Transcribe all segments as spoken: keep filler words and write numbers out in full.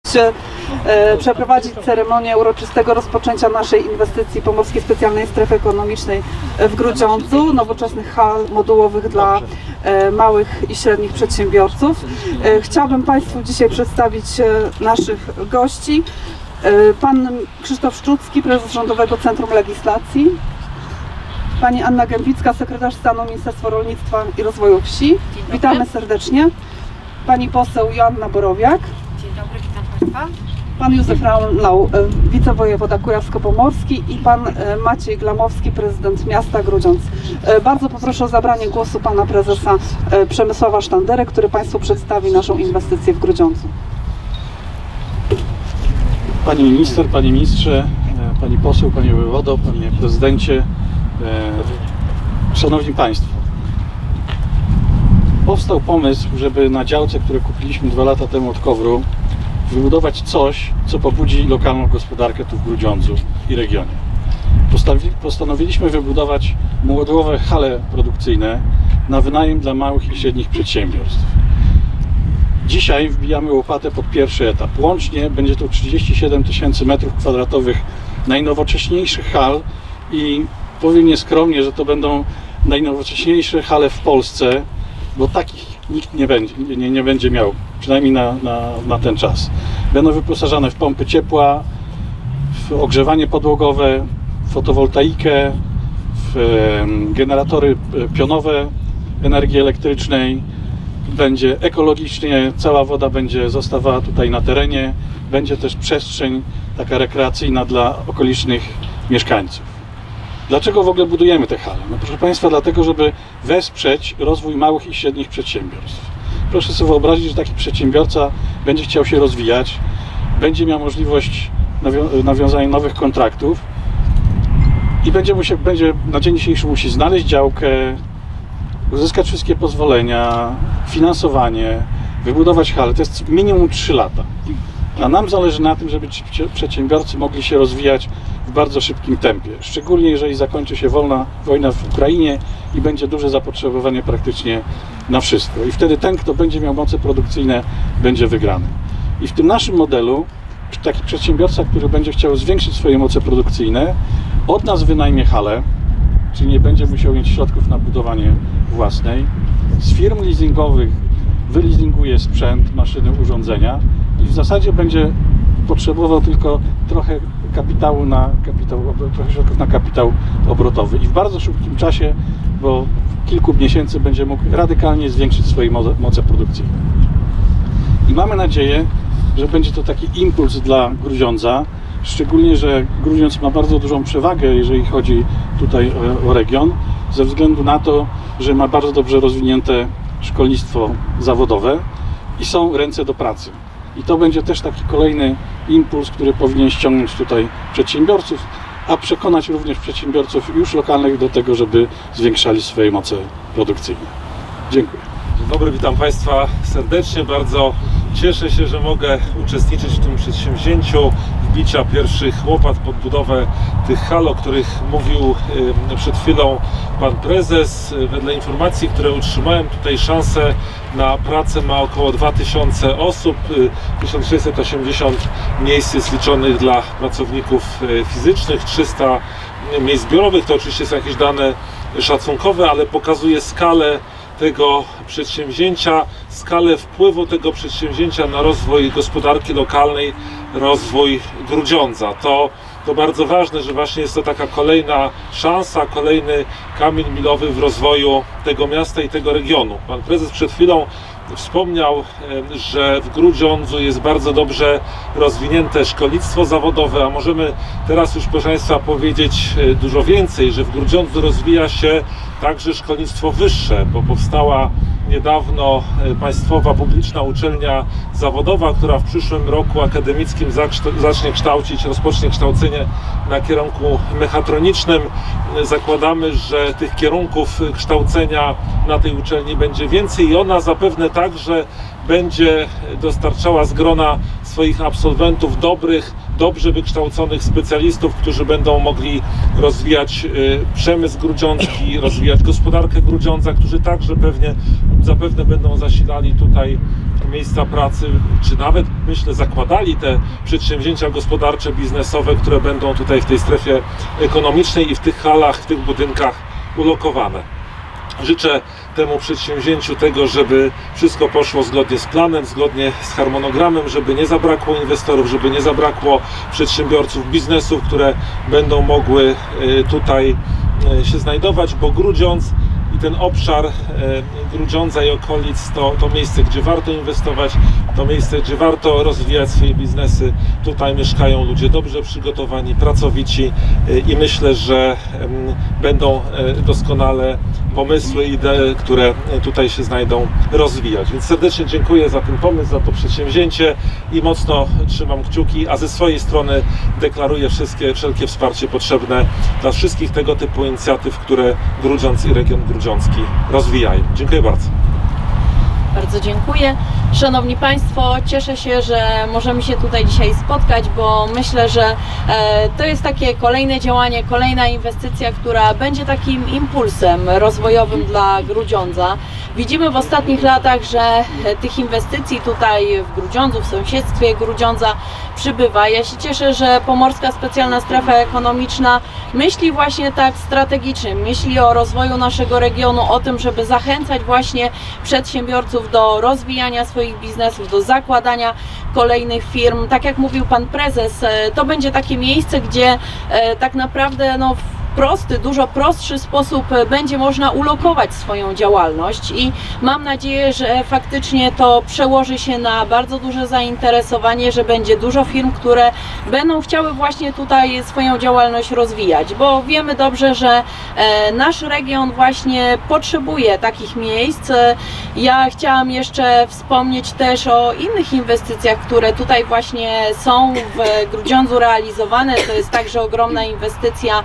przeprowadzić ceremonię uroczystego rozpoczęcia naszej inwestycji Pomorskiej Specjalnej Strefy Ekonomicznej w Grudziądzu, nowoczesnych hal modułowych dla małych i średnich przedsiębiorców. Chciałabym Państwu dzisiaj przedstawić naszych gości. Pan Krzysztof Szczucki, prezes Rządowego Centrum Legislacji, pani Anna Gębicka, sekretarz stanu Ministerstwa Rolnictwa i Rozwoju Wsi. Witamy serdecznie. Pani poseł Joanna Borowiak. Dzień dobry, witam Państwa. Pan Józef Raunlau, wicewojewoda kujawsko-pomorski i pan Maciej Glamowski, prezydent miasta Grudziądz. Bardzo poproszę o zabranie głosu pana prezesa Przemysława Sztanderę, który Państwu przedstawi naszą inwestycję w Grudziądzu. Pani minister, panie ministrze, pani poseł, panie wojewodo, panie prezydencie, szanowni państwo. Powstał pomysł, żeby na działce, które kupiliśmy dwa lata temu od Kowru, wybudować coś, co pobudzi lokalną gospodarkę tu w Grudziądzu i regionie. Postanowiliśmy wybudować modułowe hale produkcyjne na wynajem dla małych i średnich przedsiębiorstw. Dzisiaj wbijamy łopatę pod pierwszy etap. Łącznie będzie to trzydzieści siedem tysięcy metrów kwadratowych najnowocześniejszych hal i powiem nieskromnie, że to będą najnowocześniejsze hale w Polsce, bo takich nikt nie będzie, nie, nie będzie miał, przynajmniej na, na, na ten czas. Będą wyposażone w pompy ciepła, w ogrzewanie podłogowe, w fotowoltaikę, w generatory pionowe energii elektrycznej. Będzie ekologicznie, cała woda będzie zostawała tutaj na terenie, będzie też przestrzeń taka rekreacyjna dla okolicznych mieszkańców. Dlaczego w ogóle budujemy te hale? No proszę Państwa, dlatego, żeby wesprzeć rozwój małych i średnich przedsiębiorstw. Proszę sobie wyobrazić, że taki przedsiębiorca będzie chciał się rozwijać, będzie miał możliwość nawią nawiązania nowych kontraktów i będzie, musi, będzie na dzień dzisiejszy musi znaleźć działkę, uzyskać wszystkie pozwolenia, finansowanie, wybudować halę. To jest minimum trzy lata. A nam zależy na tym, żeby ci przedsiębiorcy mogli się rozwijać w bardzo szybkim tempie. Szczególnie jeżeli zakończy się wolna wojna w Ukrainie i będzie duże zapotrzebowanie praktycznie na wszystko. I wtedy ten, kto będzie miał moce produkcyjne, będzie wygrany. I w tym naszym modelu taki przedsiębiorca, który będzie chciał zwiększyć swoje moce produkcyjne, od nas wynajmie halę, czyli nie będzie musiał mieć środków na budowanie własnej. Z firm leasingowych wyleasinguje sprzęt, maszyny, urządzenia i w zasadzie będzie potrzebował tylko trochę kapitału na kapitał, trochę środków na kapitał obrotowy i w bardzo szybkim czasie, bo kilku miesięcy będzie mógł radykalnie zwiększyć swoje moce produkcyjne. I mamy nadzieję, że będzie to taki impuls dla Grudziądza, szczególnie, że Grudziądz ma bardzo dużą przewagę, jeżeli chodzi tutaj o region, ze względu na to, że ma bardzo dobrze rozwinięte szkolnictwo zawodowe i są ręce do pracy. I to będzie też taki kolejny impuls, który powinien ściągnąć tutaj przedsiębiorców, a przekonać również przedsiębiorców już lokalnych do tego, żeby zwiększali swoje moce produkcyjne. Dziękuję. Dzień dobry, witam Państwa serdecznie. Bardzo cieszę się, że mogę uczestniczyć w tym przedsięwzięciu wbicia pierwszych łopat pod budowę tych hal, o których mówił przed chwilą pan prezes. Wedle informacji, które otrzymałem, tutaj szansę na pracę ma około dwa tysiące osób. tysiąc sześćset osiemdziesiąt miejsc jest liczonych dla pracowników fizycznych, trzysta miejsc biurowych. To oczywiście są jakieś dane szacunkowe, ale pokazuje skalę tego przedsięwzięcia, skalę wpływu tego przedsięwzięcia na rozwój gospodarki lokalnej, rozwój Grudziądza. To, to bardzo ważne, że właśnie jest to taka kolejna szansa, kolejny kamień milowy w rozwoju tego miasta i tego regionu. Pan prezes przed chwilą wspomniał, że w Grudziądzu jest bardzo dobrze rozwinięte szkolnictwo zawodowe, a możemy teraz już, proszę Państwa, powiedzieć dużo więcej, że w Grudziądzu rozwija się także szkolnictwo wyższe, bo powstała niedawno państwowa publiczna uczelnia zawodowa, która w przyszłym roku akademickim zacznie kształcić, rozpocznie kształcenie na kierunku mechatronicznym. Zakładamy, że tych kierunków kształcenia na tej uczelni będzie więcej i ona zapewne także będzie dostarczała z grona swoich absolwentów dobrych, dobrze wykształconych specjalistów, którzy będą mogli rozwijać przemysł grudziącki, rozwijać gospodarkę Grudziądza, którzy także pewnie, zapewne będą zasilali tutaj miejsca pracy, czy nawet, myślę, zakładali te przedsięwzięcia gospodarcze, biznesowe, które będą tutaj w tej strefie ekonomicznej i w tych halach, w tych budynkach ulokowane. Życzę temu przedsięwzięciu tego, żeby wszystko poszło zgodnie z planem, zgodnie z harmonogramem, żeby nie zabrakło inwestorów, żeby nie zabrakło przedsiębiorców, biznesów, które będą mogły tutaj się znajdować, bo Grudziądz i ten obszar Grudziądza i okolic to, to miejsce, gdzie warto inwestować, to miejsce, gdzie warto rozwijać swoje biznesy. Tutaj mieszkają ludzie dobrze przygotowani, pracowici i myślę, że będą doskonale pomysły, idee, które tutaj się znajdą, rozwijać. Więc serdecznie dziękuję za ten pomysł, za to przedsięwzięcie i mocno trzymam kciuki, a ze swojej strony deklaruję wszystkie, wszelkie wsparcie potrzebne dla wszystkich tego typu inicjatyw, które Grudziądz i region grudziącki rozwijają. Dziękuję bardzo. Bardzo dziękuję. Szanowni Państwo, cieszę się, że możemy się tutaj dzisiaj spotkać, bo myślę, że e, to jest takie kolejne działanie, kolejna inwestycja, która będzie takim impulsem rozwojowym dla Grudziądza. Widzimy w ostatnich latach, że e, tych inwestycji tutaj w Grudziądzu, w sąsiedztwie Grudziądza przybywa. Ja się cieszę, że Pomorska Specjalna Strefa Ekonomiczna myśli właśnie tak strategicznie, myśli o rozwoju naszego regionu, o tym, żeby zachęcać właśnie przedsiębiorców do rozwijania swoich biznesów, do zakładania kolejnych firm. Tak jak mówił Pan Prezes, to będzie takie miejsce, gdzie tak naprawdę no, w prosty, dużo prostszy sposób będzie można ulokować swoją działalność i mam nadzieję, że faktycznie to przełoży się na bardzo duże zainteresowanie, że będzie dużo firm, które będą chciały właśnie tutaj swoją działalność rozwijać, bo wiemy dobrze, że nasz region właśnie potrzebuje takich miejsc. Ja chciałam jeszcze wspomnieć też o innych inwestycjach, które tutaj właśnie są w Grudziądzu realizowane. To jest także ogromna inwestycja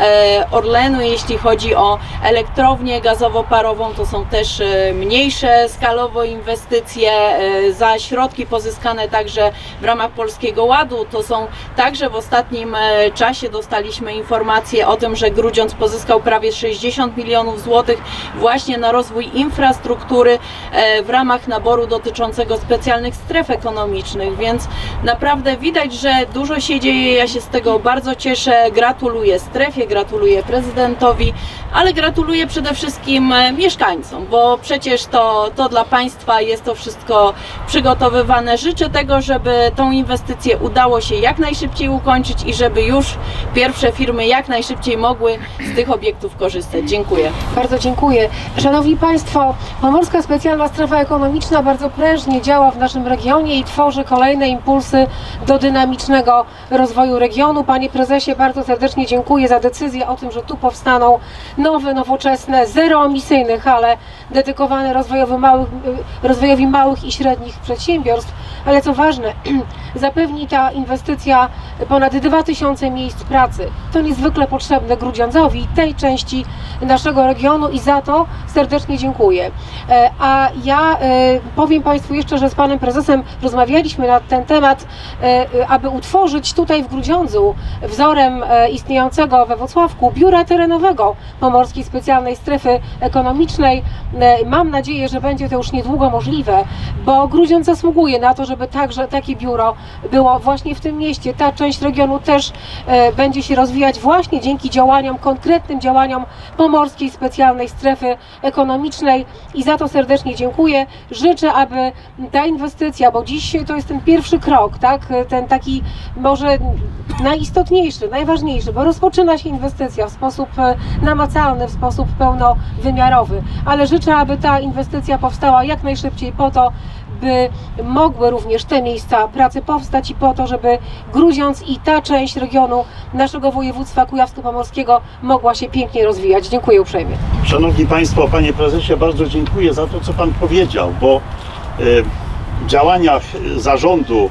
Orlenu, jeśli chodzi o elektrownię gazowo-parową, to są też mniejsze skalowo inwestycje za środki pozyskane także w ramach Polskiego Ładu. To są także w ostatnim czasie dostaliśmy informację o tym, że Grudziądz pozyskał prawie sześćdziesiąt milionów złotych właśnie na rozwój infrastruktury w ramach naboru dotyczącego specjalnych stref ekonomicznych, więc naprawdę widać, że dużo się dzieje. Ja się z tego bardzo cieszę. Gratuluję strefie, gratuluję prezydentowi, ale gratuluję przede wszystkim mieszkańcom, bo przecież to, to dla Państwa jest to wszystko przygotowywane. Życzę tego, żeby tą inwestycję udało się jak najszybciej ukończyć i żeby już pierwsze firmy jak najszybciej mogły z tych obiektów korzystać. Dziękuję. Bardzo dziękuję. Szanowni Państwo, Pomorska Specjalna Strefa Ekonomiczna bardzo prężnie działa w naszym regionie i tworzy kolejne impulsy do dynamicznego rozwoju regionu. Panie Prezesie, bardzo serdecznie dziękuję za decyzję o tym, że tu powstaną nowe, nowoczesne, zeroemisyjne hale dedykowane rozwojowi małych, rozwojowi małych i średnich przedsiębiorstw, ale co ważne, zapewni ta inwestycja ponad dwa tysiące miejsc pracy. To niezwykle potrzebne Grudziądzowi i tej części naszego regionu i za to serdecznie dziękuję. A ja powiem Państwu jeszcze, że z Panem Prezesem rozmawialiśmy na ten temat, aby utworzyć tutaj w Grudziądzu wzorem istniejącego we Włocławku biura terenowego Pomorskiej Specjalnej Strefy Ekonomicznej. Mam nadzieję, że będzie to już niedługo możliwe, bo Grudziądz zasługuje na to, żeby także takie biuro było właśnie w tym mieście. Ta część regionu też będzie się rozwijać właśnie dzięki działaniom, konkretnym działaniom Pomorskiej Specjalnej Strefy Ekonomicznej i za to serdecznie dziękuję. Życzę, aby ta inwestycja, bo dziś to jest ten pierwszy krok, tak, ten taki może najistotniejszy, najważniejszy, bo rozpoczyna się inwestycja w sposób namacalny, w sposób pełnowymiarowy, ale życzę, aby ta inwestycja powstała jak najszybciej po to, by mogły również te miejsca pracy powstać i po to, żeby Grudziądz i ta część regionu naszego województwa kujawsko-pomorskiego mogła się pięknie rozwijać. Dziękuję uprzejmie. Szanowni Państwo, Panie Prezesie, bardzo dziękuję za to, co Pan powiedział, bo w działaniach zarządu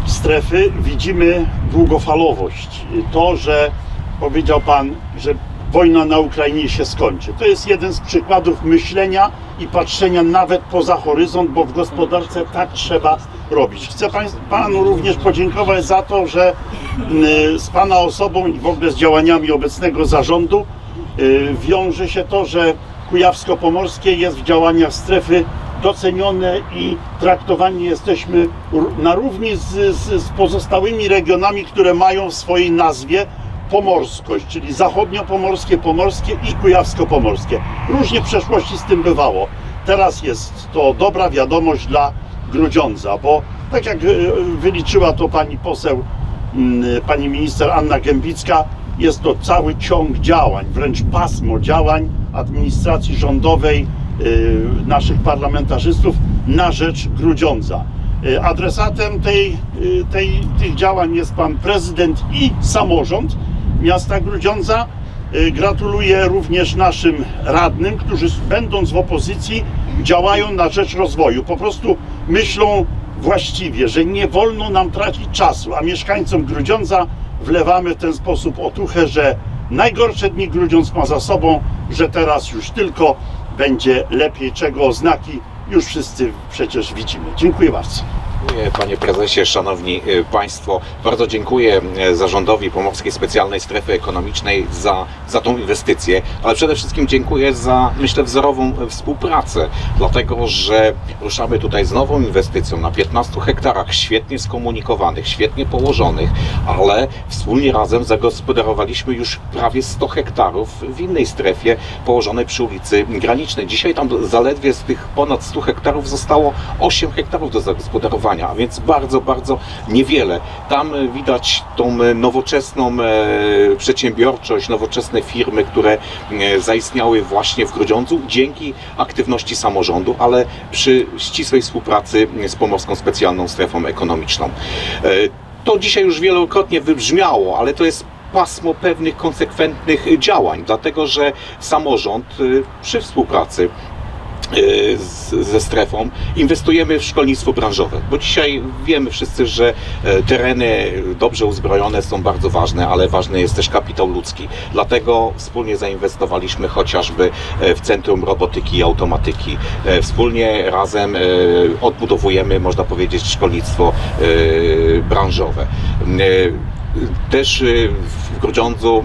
strefy widzimy długofalowość. To, że powiedział Pan, że wojna na Ukrainie się skończy. To jest jeden z przykładów myślenia i patrzenia nawet poza horyzont, bo w gospodarce tak trzeba robić. Chcę Panu również podziękować za to, że z Pana osobą i w ogóle z działaniami obecnego zarządu wiąże się to, że Kujawsko-Pomorskie jest w działaniach strefy docenione i traktowani jesteśmy na równi z, z, z pozostałymi regionami, które mają w swojej nazwie pomorskość, czyli zachodniopomorskie, pomorskie i kujawsko-pomorskie. Różnie w przeszłości z tym bywało. Teraz jest to dobra wiadomość dla Grudziądza, bo tak jak wyliczyła to pani poseł, pani minister Anna Gębicka, jest to cały ciąg działań, wręcz pasmo działań administracji rządowej, naszych parlamentarzystów na rzecz Grudziądza. Adresatem tej, tej, tych działań jest pan prezydent i samorząd miasta Grudziądza. Gratuluję również naszym radnym, którzy będąc w opozycji działają na rzecz rozwoju. Po prostu myślą właściwie, że nie wolno nam tracić czasu, a mieszkańcom Grudziądza wlewamy w ten sposób otuchę, że najgorsze dni Grudziądz ma za sobą, że teraz już tylko będzie lepiej, czego oznaki już wszyscy przecież widzimy. Dziękuję bardzo. Dziękuję, panie prezesie, szanowni państwo. Bardzo dziękuję zarządowi Pomorskiej Specjalnej Strefy Ekonomicznej za, za tą inwestycję, ale przede wszystkim dziękuję za, myślę, wzorową współpracę, dlatego że ruszamy tutaj z nową inwestycją na piętnastu hektarach, świetnie skomunikowanych, świetnie położonych, ale wspólnie razem zagospodarowaliśmy już prawie sto hektarów w innej strefie położonej przy ulicy Granicznej. Dzisiaj tam zaledwie z tych ponad stu hektarów zostało osiem hektarów do zagospodarowania, a więc bardzo, bardzo niewiele. Tam widać tą nowoczesną przedsiębiorczość, nowoczesne firmy, które zaistniały właśnie w Grudziądzu dzięki aktywności samorządu, ale przy ścisłej współpracy z Pomorską Specjalną Strefą Ekonomiczną. To dzisiaj już wielokrotnie wybrzmiało, ale to jest pasmo pewnych konsekwentnych działań, dlatego że samorząd przy współpracy Z, ze strefą inwestujemy w szkolnictwo branżowe, bo dzisiaj wiemy wszyscy, że tereny dobrze uzbrojone są bardzo ważne, ale ważny jest też kapitał ludzki. Dlatego wspólnie zainwestowaliśmy chociażby w Centrum Robotyki i Automatyki. Wspólnie razem odbudowujemy, można powiedzieć, szkolnictwo branżowe. Też w Grudziądzu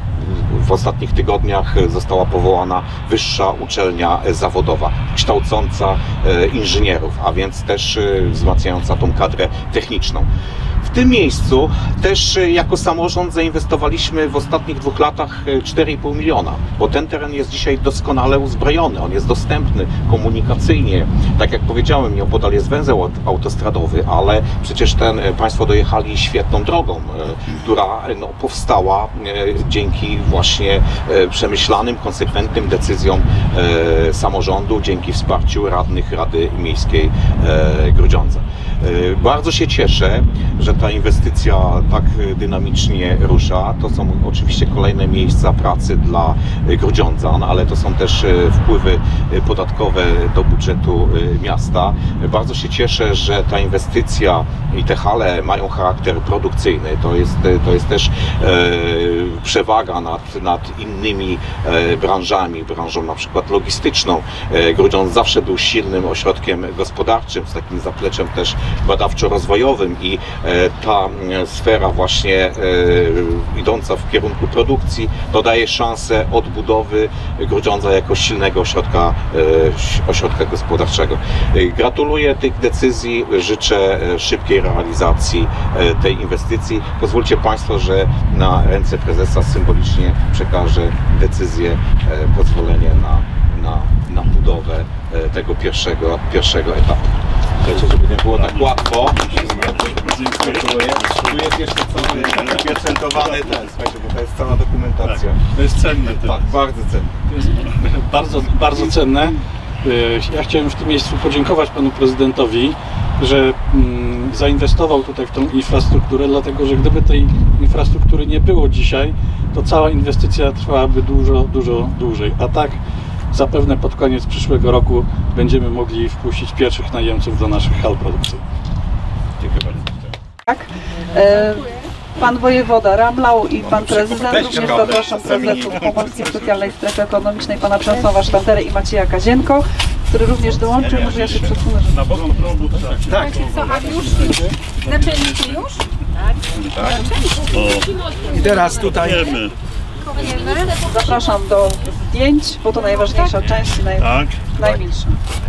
w ostatnich tygodniach została powołana Wyższa Uczelnia Zawodowa, kształcąca inżynierów, a więc też wzmacniająca tą kadrę techniczną. W tym miejscu też jako samorząd zainwestowaliśmy w ostatnich dwóch latach cztery i pół miliona, bo ten teren jest dzisiaj doskonale uzbrojony, on jest dostępny komunikacyjnie. Tak jak powiedziałem, nieopodal jest węzeł autostradowy, ale przecież ten, Państwo dojechali świetną drogą, która no, powstała dzięki właśnie przemyślanym, konsekwentnym decyzjom samorządu, dzięki wsparciu radnych Rady Miejskiej Grudziądza. Bardzo się cieszę, że ta inwestycja tak dynamicznie rusza. To są oczywiście kolejne miejsca pracy dla Grudziądzan, ale to są też wpływy podatkowe do budżetu miasta. Bardzo się cieszę, że ta inwestycja i te hale mają charakter produkcyjny. To jest, to jest też przewaga nad, nad innymi branżami, branżą na przykład logistyczną. Grudziądz zawsze był silnym ośrodkiem gospodarczym, z takim zapleczem też badawczo-rozwojowym i ta sfera właśnie idąca w kierunku produkcji to daje szansę odbudowy Grudziądza jako silnego ośrodka, ośrodka gospodarczego. Gratuluję tych decyzji, życzę szybkiej realizacji tej inwestycji. Pozwólcie Państwo, że na ręce prezesa symbolicznie przekażę decyzję, pozwolenie na, na, na budowę tego pierwszego, pierwszego etapu. Słuchajcie, żeby nie było tak łatwo. Dziękuję. Tu jest jeszcze cały pieczętowany ten, słuchajcie, bo to jest cała dokumentacja. To jest cenne. To tak, bardzo cenne. To jest bardzo, bardzo cenne. Ja chciałem w tym miejscu podziękować panu prezydentowi, że mm, zainwestował tutaj w tą infrastrukturę, dlatego że gdyby tej infrastruktury nie było dzisiaj, to cała inwestycja trwałaby dużo, dużo dłużej. A tak zapewne pod koniec przyszłego roku będziemy mogli wpuścić pierwszych najemców do naszych hal produkcyjnych. Dziękuję bardzo. Tak. E, pan wojewoda Ramlał i pan prezydent. Również zapraszam prezesów Pomorskiej Specjalnej Strefy Ekonomicznej, pana Przemysława Sztanderę i Macieja Kazienko, który również dołączył. Może ja się przesunę, żeby... Na bok prądu, tak. Co, a już? Zaczęliście już? I teraz tutaj Wiemy. Zapraszam do zdjęć, bo to najważniejsza część i naj... Tak. najmilsza.